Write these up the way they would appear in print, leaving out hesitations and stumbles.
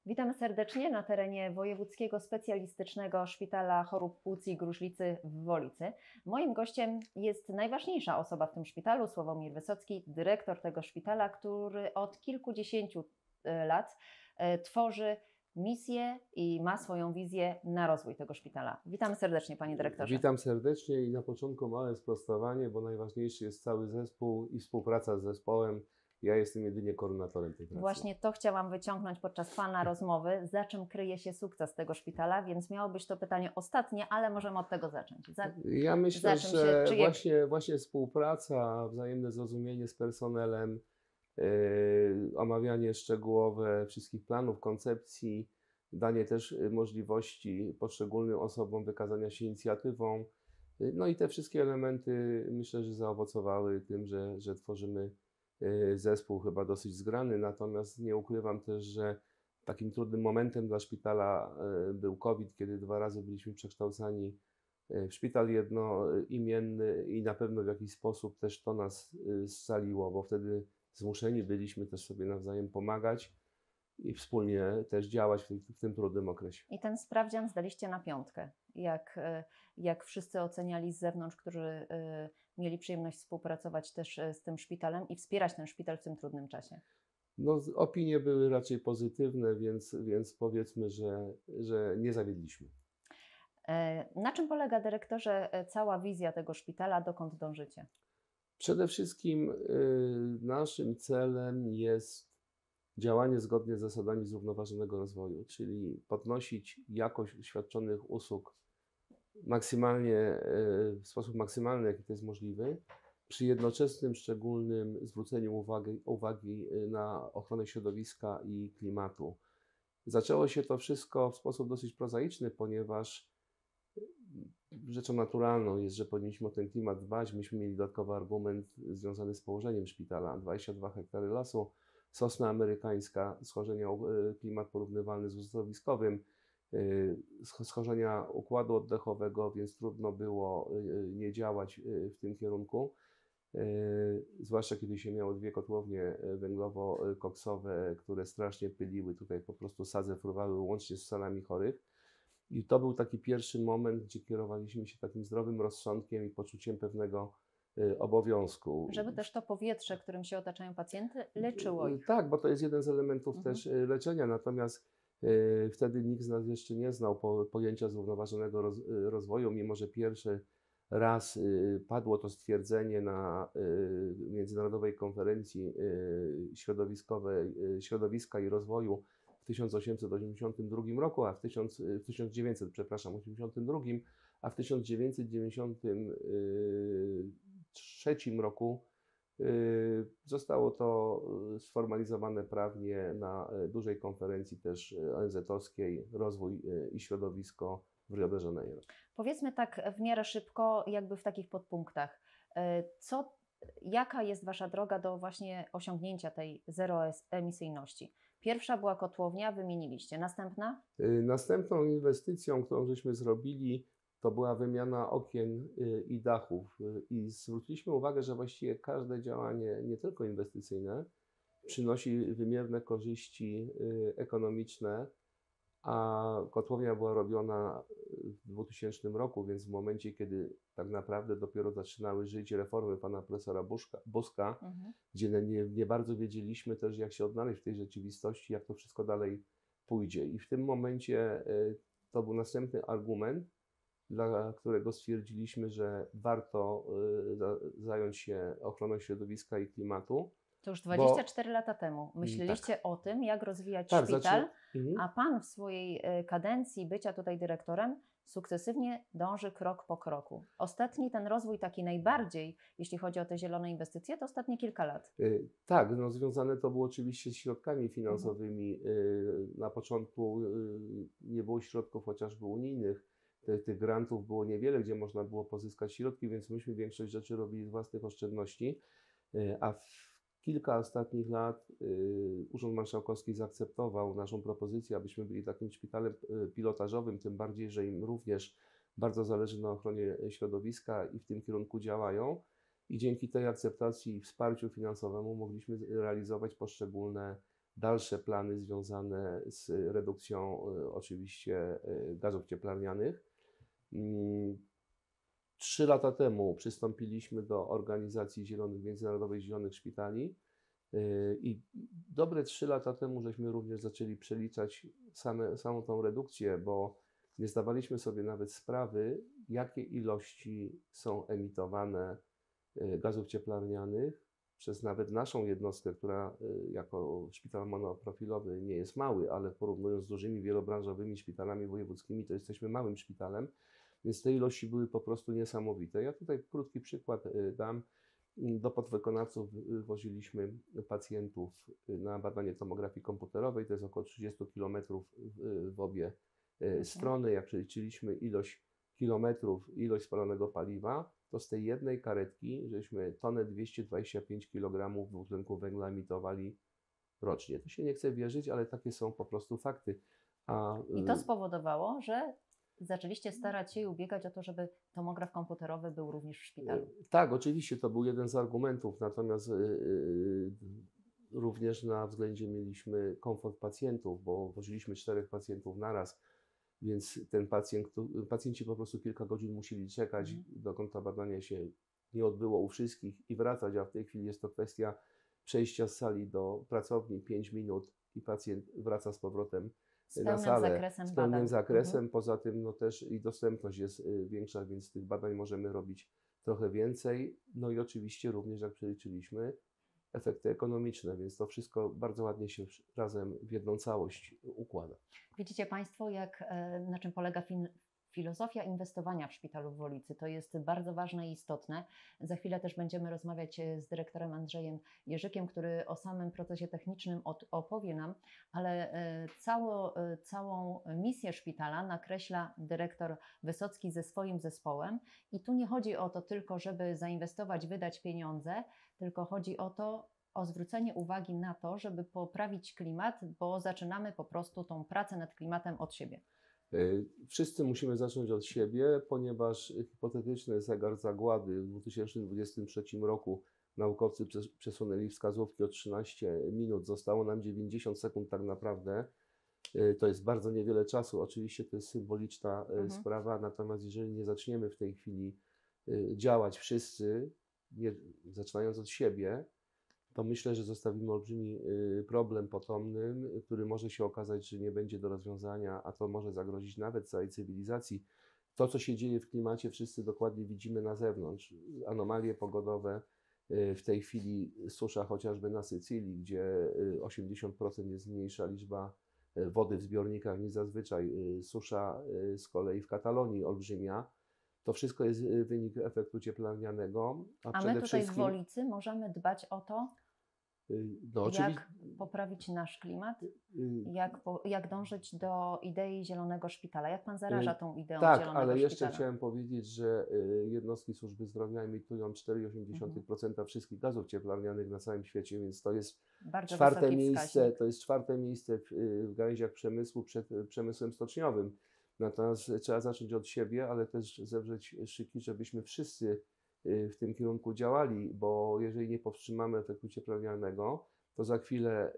Witamy serdecznie na terenie Wojewódzkiego Specjalistycznego Szpitala Chorób Płuc i Gruźlicy w Wolicy. Moim gościem jest najważniejsza osoba w tym szpitalu, Sławomir Wysocki, dyrektor tego szpitala, który od kilkudziesięciu lat tworzy misję i ma swoją wizję na rozwój tego szpitala. Witamy serdecznie, panie dyrektorze. Witam serdecznie i na początku małe sprostowanie, bo najważniejszy jest cały zespół i współpraca z zespołem. Ja jestem jedynie koordynatorem tej pracy. Właśnie to chciałam wyciągnąć podczas pana rozmowy, za czym kryje się sukces tego szpitala, więc miało być to pytanie ostatnie, ale możemy od tego zacząć. Ja myślę, że właśnie współpraca, wzajemne zrozumienie z personelem, omawianie szczegółowe wszystkich planów, koncepcji, danie też możliwości poszczególnym osobom wykazania się inicjatywą. No i te wszystkie elementy myślę, że zaowocowały tym, że tworzymy zespół chyba dosyć zgrany, natomiast nie ukrywam też, że takim trudnym momentem dla szpitala był COVID, kiedy 2 razy byliśmy przekształcani w szpital jednoimienny i na pewno w jakiś sposób też to nas scaliło, bo wtedy zmuszeni byliśmy też sobie nawzajem pomagać i wspólnie też działać w tym trudnym okresie. I ten sprawdzian zdaliście na 5. Jak wszyscy oceniali z zewnątrz, którzy mieli przyjemność współpracować też z tym szpitalem i wspierać ten szpital w tym trudnym czasie? No, opinie były raczej pozytywne, więc powiedzmy, że nie zawiedliśmy. Na czym polega, dyrektorze, cała wizja tego szpitala, dokąd dążycie? Przede wszystkim naszym celem jest działanie zgodnie z zasadami zrównoważonego rozwoju, czyli podnosić jakość świadczonych usług maksymalnie, w sposób maksymalny, jaki to jest możliwy, przy jednoczesnym, szczególnym zwróceniu uwagi na ochronę środowiska i klimatu. Zaczęło się to wszystko w sposób dosyć prozaiczny, ponieważ rzeczą naturalną jest, że powinniśmy o ten klimat dbać. Myśmy mieli dodatkowy argument związany z położeniem szpitala. 22 hektary lasu, sosna amerykańska, schorzenia klimat porównywalny z uzdrowiskowym, schorzenia układu oddechowego, więc trudno było nie działać w tym kierunku. Zwłaszcza kiedy się miało 2 kotłownie węglowo-koksowe, które strasznie pyliły, tutaj po prostu sadze fruwały łącznie z salami chorych. I to był taki pierwszy moment, gdzie kierowaliśmy się takim zdrowym rozsądkiem i poczuciem pewnego obowiązku. Żeby też to powietrze, którym się otaczają pacjenty, leczyło ich. Tak, bo to jest jeden z elementów też leczenia, natomiast wtedy nikt z nas jeszcze nie znał pojęcia zrównoważonego rozwoju, mimo że pierwszy raz padło to stwierdzenie na Międzynarodowej Konferencji Środowiska i Rozwoju w 1882 roku, a w 1982, a w 1993 roku zostało to sformalizowane prawnie na dużej konferencji też ONZ-owskiej Rozwój i Środowisko w Rio de Janeiro. Powiedzmy tak w miarę szybko, jakby w takich podpunktach. Jaka jest Wasza droga do właśnie osiągnięcia tej zeroemisyjności? Pierwsza była kotłownia, wymieniliście. Następna? Następną inwestycją, którą żeśmy zrobili, to była wymiana okien i dachów. I zwróciliśmy uwagę, że właściwie każde działanie, nie tylko inwestycyjne, przynosi wymierne korzyści ekonomiczne, a kotłownia była robiona w 2000 roku, więc w momencie, kiedy tak naprawdę dopiero zaczynały żyć reformy pana profesora Buzka, gdzie nie bardzo wiedzieliśmy też, jak się odnaleźć w tej rzeczywistości, jak to wszystko dalej pójdzie. I w tym momencie to był następny argument, dla którego stwierdziliśmy, że warto zająć się ochroną środowiska i klimatu. To już 24 lata temu myśleliście o tym, jak rozwijać szpital, a Pan w swojej kadencji bycia tutaj dyrektorem sukcesywnie dąży krok po kroku. Ostatni ten rozwój taki najbardziej, jeśli chodzi o te zielone inwestycje, to ostatnie kilka lat. Tak, no związane to było oczywiście z środkami finansowymi. Na początku nie było środków chociażby unijnych. Tych grantów było niewiele, gdzie można było pozyskać środki, więc myśmy większość rzeczy robili z własnych oszczędności, a kilka ostatnich lat Urząd Marszałkowski zaakceptował naszą propozycję, abyśmy byli takim szpitalem pilotażowym, tym bardziej, że im również bardzo zależy na ochronie środowiska i w tym kierunku działają. I dzięki tej akceptacji i wsparciu finansowemu mogliśmy realizować poszczególne dalsze plany związane z redukcją oczywiście gazów cieplarnianych. 3 lata temu przystąpiliśmy do organizacji Międzynarodowej Zielonych Szpitali i dobre 3 lata temu żeśmy również zaczęli przeliczać samą tą redukcję, bo nie zdawaliśmy sobie nawet sprawy, jakie ilości są emitowane gazów cieplarnianych przez nawet naszą jednostkę, która jako szpital monoprofilowy nie jest mały, ale porównując z dużymi wielobranżowymi szpitalami wojewódzkimi, to jesteśmy małym szpitalem, więc te ilości były po prostu niesamowite. Ja tutaj krótki przykład dam. Do podwykonawców woziliśmy pacjentów na badanie tomografii komputerowej, to jest około 30 km w obie strony. Jak przeliczyliśmy ilość kilometrów, ilość spalonego paliwa, to z tej jednej karetki żeśmy tonę 225 kg dwutlenku węgla emitowali rocznie. To się nie chce wierzyć, ale takie są po prostu fakty. I to spowodowało, że zaczęliście starać się i ubiegać o to, żeby tomograf komputerowy był również w szpitalu. Tak, oczywiście to był jeden z argumentów, natomiast również na względzie mieliśmy komfort pacjentów, bo woziliśmy 4 pacjentów naraz, więc pacjenci po prostu kilka godzin musieli czekać, dokąd to badanie się nie odbyło u wszystkich i wracać, a w tej chwili jest to kwestia przejścia z sali do pracowni 5 minut i pacjent wraca z powrotem na salę z pełnym zakresem. Poza tym no też i dostępność jest większa, więc tych badań możemy robić trochę więcej. No i oczywiście również, jak przeliczyliśmy, efekty ekonomiczne, więc to wszystko bardzo ładnie się razem w jedną całość układa. Widzicie Państwo, na czym polega filozofia inwestowania w szpitalu w Wolicy. To jest bardzo ważne i istotne. Za chwilę też będziemy rozmawiać z dyrektorem Andrzejem Jerzykiem, który o samym procesie technicznym opowie nam, ale całą misję szpitala nakreśla dyrektor Wysocki ze swoim zespołem. I tu nie chodzi o to tylko, żeby zainwestować, wydać pieniądze, tylko chodzi o zwrócenie uwagi na to, żeby poprawić klimat, bo zaczynamy po prostu tą pracę nad klimatem od siebie. Wszyscy musimy zacząć od siebie, ponieważ hipotetyczny zegar zagłady w 2023 roku naukowcy przesunęli wskazówki o 13 minut, zostało nam 90 sekund tak naprawdę. To jest bardzo niewiele czasu, oczywiście to jest symboliczna sprawa, natomiast jeżeli nie zaczniemy w tej chwili działać wszyscy, zaczynając od siebie, to myślę, że zostawimy olbrzymi problem potomnym, który może się okazać, że nie będzie do rozwiązania, a to może zagrozić nawet całej cywilizacji. To, co się dzieje w klimacie, wszyscy dokładnie widzimy na zewnątrz. Anomalie pogodowe, w tej chwili susza chociażby na Sycylii, gdzie 80% jest mniejsza liczba wody w zbiornikach niż zazwyczaj. Susza z kolei w Katalonii olbrzymia. To wszystko jest wynik efektu cieplarnianego. A my tutaj w Wolicy możemy dbać o to, jak poprawić nasz klimat, jak dążyć do idei zielonego szpitala. Jak Pan zaraża tą ideą zielonego szpitala? Tak, ale jeszcze chciałem powiedzieć, że jednostki służby zdrowia emitują 4,8% wszystkich gazów cieplarnianych na całym świecie, więc to jest bardzo czwarte miejsce. To jest czwarte miejsce w gałęziach przemysłu przed przemysłem stoczniowym. Natomiast trzeba zacząć od siebie, ale też zewrzeć szyki, żebyśmy wszyscy w tym kierunku działali, bo jeżeli nie powstrzymamy efektu cieplarnianego, to za chwilę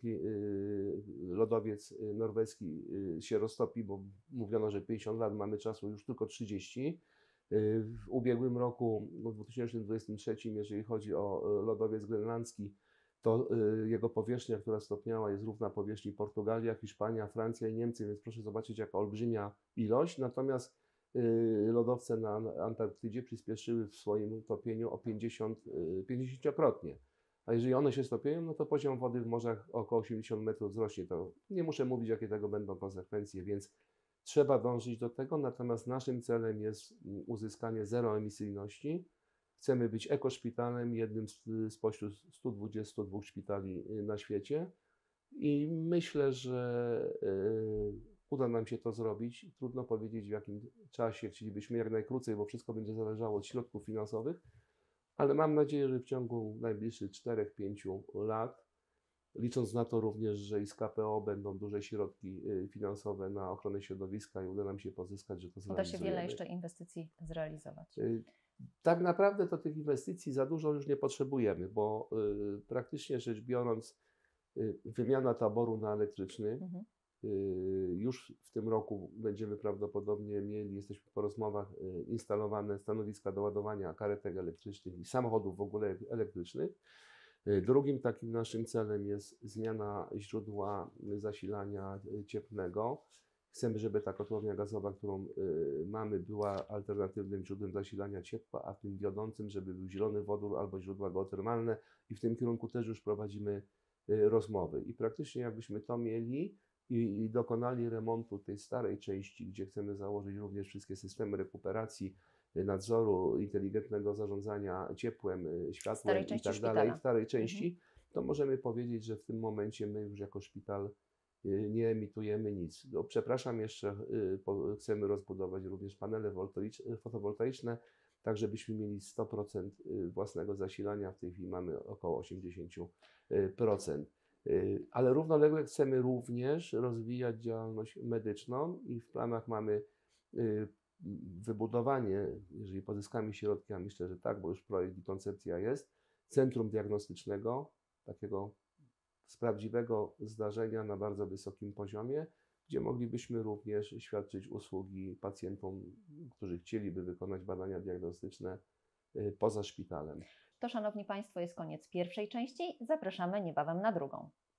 lodowiec norweski się roztopi, bo mówiono, że 50 lat, mamy czasu już tylko 30. W ubiegłym roku, w 2023, jeżeli chodzi o lodowiec grenlandzki, to jego powierzchnia, która stopniała, jest równa powierzchni Portugalia, Hiszpania, Francja i Niemcy, więc proszę zobaczyć, jaka olbrzymia ilość. Natomiast lodowce na Antarktydzie przyspieszyły w swoim topieniu o 50-krotnie. A jeżeli one się stopieją, no to poziom wody w morzach o około 80 metrów wzrośnie. To nie muszę mówić, jakie tego będą konsekwencje, więc trzeba dążyć do tego. Natomiast naszym celem jest uzyskanie zeroemisyjności. Chcemy być ekoszpitalem, jednym spośród 122 szpitali na świecie i myślę, że uda nam się to zrobić. Trudno powiedzieć, w jakim czasie. Chcielibyśmy jak najkrócej, bo wszystko będzie zależało od środków finansowych, ale mam nadzieję, że w ciągu najbliższych 4-5 lat, licząc na to również, że i z KPO będą duże środki finansowe na ochronę środowiska i uda nam się pozyskać, że to zrealizujemy. Uda się wiele jeszcze inwestycji zrealizować. Tak naprawdę to tych inwestycji za dużo już nie potrzebujemy, bo praktycznie rzecz biorąc Wymiana taboru na elektryczny. Mhm. Już w tym roku będziemy prawdopodobnie mieli, jesteśmy po rozmowach, instalowane stanowiska do ładowania karetek elektrycznych i samochodów w ogóle elektrycznych. Drugim takim naszym celem jest zmiana źródła zasilania cieplnego. Chcemy, żeby ta kotłownia gazowa, którą mamy, była alternatywnym źródłem zasilania ciepła, a tym wiodącym, żeby był zielony wodór albo źródła geotermalne i w tym kierunku też już prowadzimy rozmowy. I praktycznie jakbyśmy to mieli i dokonali remontu tej starej części, gdzie chcemy założyć również wszystkie systemy rekuperacji, nadzoru, inteligentnego zarządzania ciepłem, światłem Starej i części tak dalej, szpitala. w starej części, to możemy powiedzieć, że w tym momencie my już jako szpital nie emitujemy nic. No, przepraszam, jeszcze chcemy rozbudować również panele fotowoltaiczne, tak żebyśmy mieli 100% własnego zasilania. W tej chwili mamy około 80%. Ale równolegle chcemy również rozwijać działalność medyczną i w planach mamy wybudowanie, jeżeli pozyskamy środki, a myślę, że tak, bo już projekt i koncepcja jest, centrum diagnostycznego, takiego z prawdziwego zdarzenia na bardzo wysokim poziomie, gdzie moglibyśmy również świadczyć usługi pacjentom, którzy chcieliby wykonać badania diagnostyczne poza szpitalem. To, szanowni Państwo, jest koniec pierwszej części. Zapraszamy niebawem na drugą.